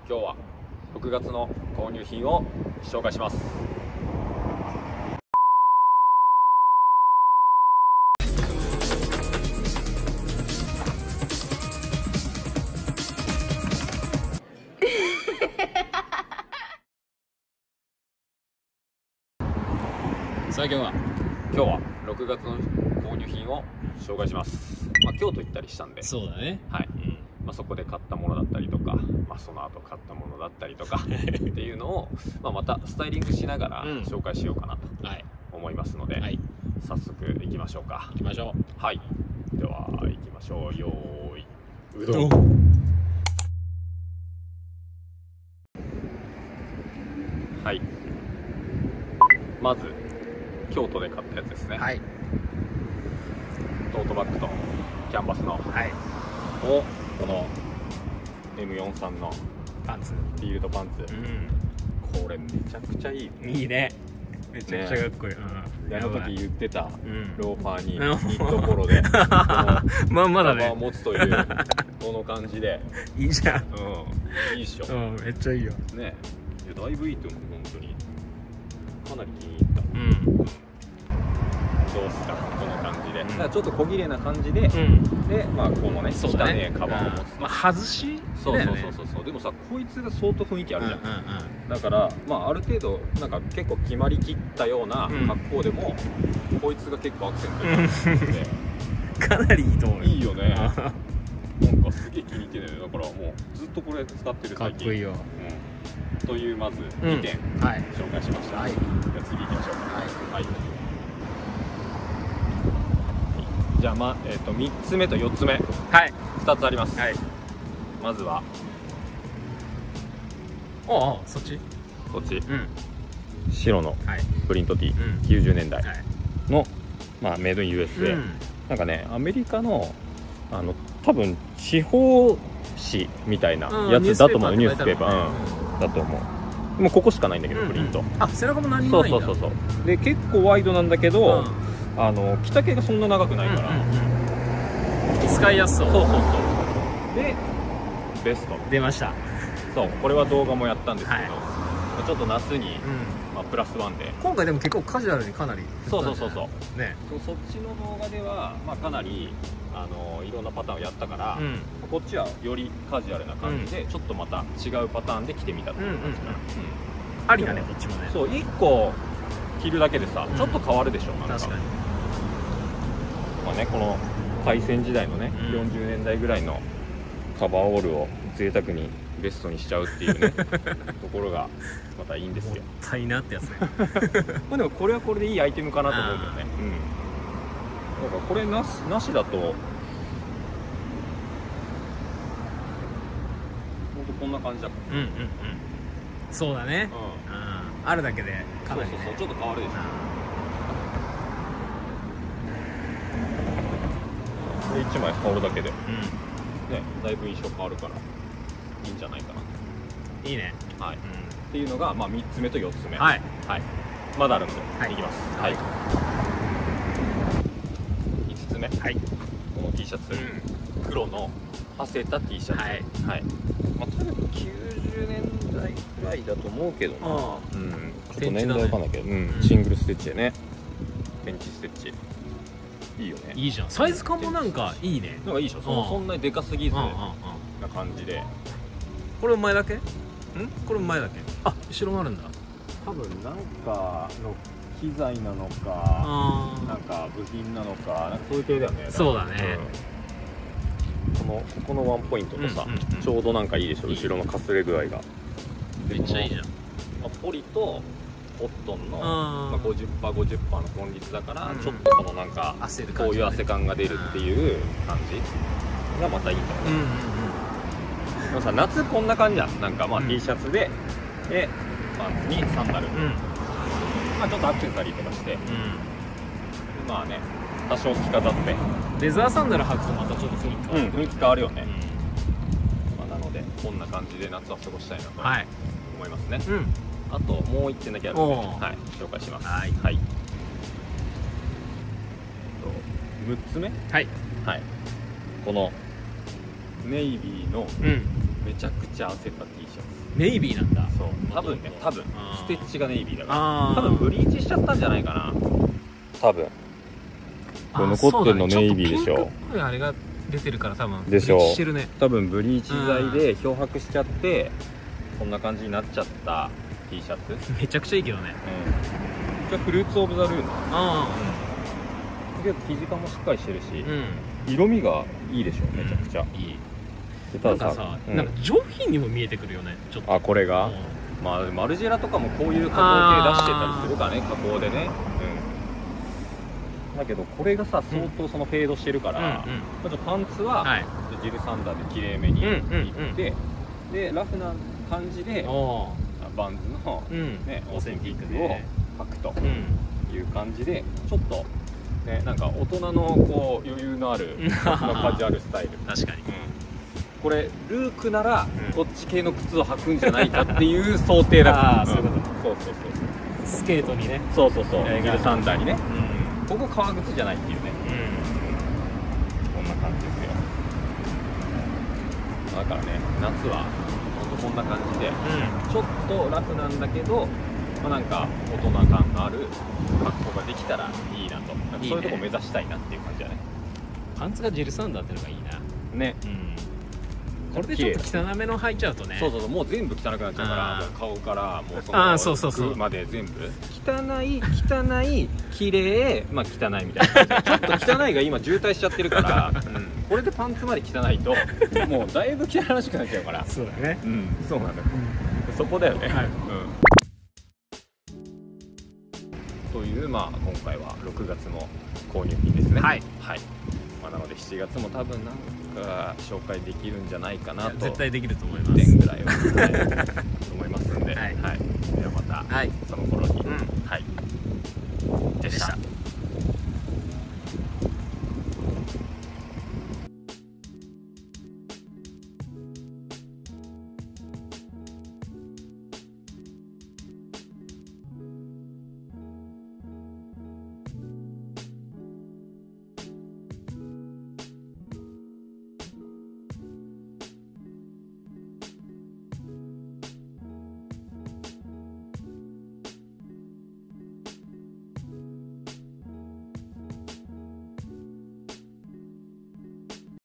今日は6月の購入品を紹介します。さあ今日は6月の購入品を紹介します。京都行ったりしたんで、 そうだね。 はい。そこで買ったものだったりとか、その後買ったものだったりとかっていうのを、またスタイリングしながら紹介しようかなと思いますので、早速行きましょうか。 行きましょう。 はい。では行きましょう。よーい。うどん。はい。まず京都で買ったやつですね。 はい。 トートバッグとキャンバスの、をこの M43 のパンツ、 フィールドパンツ、これめちゃくちゃいい。 いいね。めちゃくちゃかっこいい。 あの時言ってたローファーにニットポロでまんまだね。 カバーを持つというこの感じでいいじゃん。 いいっしょ。 めっちゃいいよね。だいぶいいと思う。本当にかなり気に入った。どうすかこの感じで、ちょっと小切れな感じで、でこのね汚ねカバーを持つ外し。 そうでもさ、こいつが相当雰囲気あるじゃん。だからある程度結構決まりきったような格好でも、こいつが結構アクセントになってかなりいいと思う。 いいよね。なんかすげえ気に入ってるね。だからもうずっとこれ使ってる。 かっこいいよ。 というまず2点紹介しました。じゃあ次行きましょうか。じゃあ3つ目と4つ目、2つあります。まずはそっちこっち、白のプリント T、90年代のメイドイン USA、なんかねアメリカの多分地方紙みたいなやつだと思う。ニュースペーパーだと思う。もうここしかないんだけど、プリント。 背中も何もないんだ。 そうで結構ワイドなんだけど、着丈がそんな長くないから使いやすそう。 でベスト出ました。 そうこれは動画もやったんですけど、ちょっと夏にプラスワンで、 今回でも結構カジュアルにかなりそうね。 そっちの動画ではかなりいろんなパターンをやったから、こっちはよりカジュアルな感じで、ちょっとまた違うパターンで着てみたっていう感じかな。 ありだね、こっちもね。 そう1個着るだけでさ、ちょっと変わるでしょ。 確かに。 この大戦時代のね、40年代ぐらいのカバーオールを贅沢にベストにしちゃうっていうねところがまたいいんですよ。 もったいなってやつね。 でもこれはこれでいいアイテムかなと思うけどね。なんかこれなしだとほんとこんな感じだから。 そうだね。あるだけでかなりね。 ちょっと変わるでしょ。これ1枚羽織るだけでだいぶ印象変わるからいいんじゃないかな。 いいね。 っていうのが3つ目と4つ目。まだあるのでいきます。5つ目、この T シャツ、黒のハセタ T シャツ。多分90年代ぐらいだと思うけどな。ちょっと年代わかんないけど、シングルステッチでね、ペンチステッチいいよね。 いいじゃん。サイズ感もなんかいいね。 なんかいいでしょ。そんなにでかすぎずな感じで。 これ前だけ？これ前だけ？後ろもあるんだ。 多分なんかの機材なのか、なんか部品なのか、そういう系だよね。 そうだね。 ここのワンポイントとさ、ちょうどなんかいいでしょ。後ろのかすれ具合がめっちゃいいじゃん。 ポリとコットンの 50%、50% の混率だから、ちょっとこのなんかこういう汗感が出るっていう感じがまたいいんだよね。でもさ、夏こんな感じじゃん。なんかT シャツでパンツにサンダル、ちょっとアクセサリーとかして、多少着飾ってレザーサンダル履くとまたちょっと雰囲気変わる。 雰囲気変わるよね。なのでこんな感じで夏は過ごしたいなと思いますね。あともう1点だけあるので紹介します。6つ目、このネイビーのめちゃくちゃ焦った T シャツ。 ネイビーなんだ。 そう多分ステッチがネイビーだから、多分分ブリーチしちゃったんじゃないかな。多分これ残ってるのネイビーでしょ。 あれが出てるから多分でしょ。 ブリーチしてるね。 多分ブリーチ剤で漂白しちゃってこんな感じになっちゃった T シャツ。 めちゃくちゃいいけどね。 じゃあフルーツオブザルーム。 ああけど生地感もしっかりしてるし、 うん、 色味がいいでしょ。めちゃくちゃ、いい。 なんかさ、なんか上品にも見えてくるよね、ちょっと。 あ、これが、まあマルジェラとかもこういう加工系出してたりするからね、加工でね。だけどこれがさ、相当そのフェードしてるから、ちょっとパンツはジルサンダーで綺麗めにいって、でラフな感じでバンズのねオーセンティックを履くという感じで、ちょっとね、なんか大人のこう余裕のあるカジュアルスタイル。 確かに、 これルークならこっち系の靴を履くんじゃないかっていう想定だから。そういうこと。そうそうそう、 スケートにね。 そうそうそう、ジルサンダーにね。ここ革靴じゃないっていうね。こんな感じですよ。だからね、夏はほんとこんな感じで、ちょっとラフなんだけど、まあ、なんか大人感のある格好ができたらいいなと。そういうとこ目指したいなっていう感じだね。 パンツがジルサンダーってのがいいなね。これでちょっと汚めの履いちゃうとね。 そうそうそう、もう全部汚くなっちゃうから、もう顔からもうその服まで全部汚い汚い綺麗、まあ汚いみたいな。ちょっと汚いが今渋滞しちゃってるから、これでパンツまで汚いともうだいぶ汚らしくなっちゃうから。 そうだね。 そうなんだよ。そこだよね。という、まあ今回は6月の購入品ですね。はい。なので7月も多分なんか紹介できるんじゃないかなと。 絶対できると思います。 1点ぐらいは思いますんで、ではまたその頃に。でした。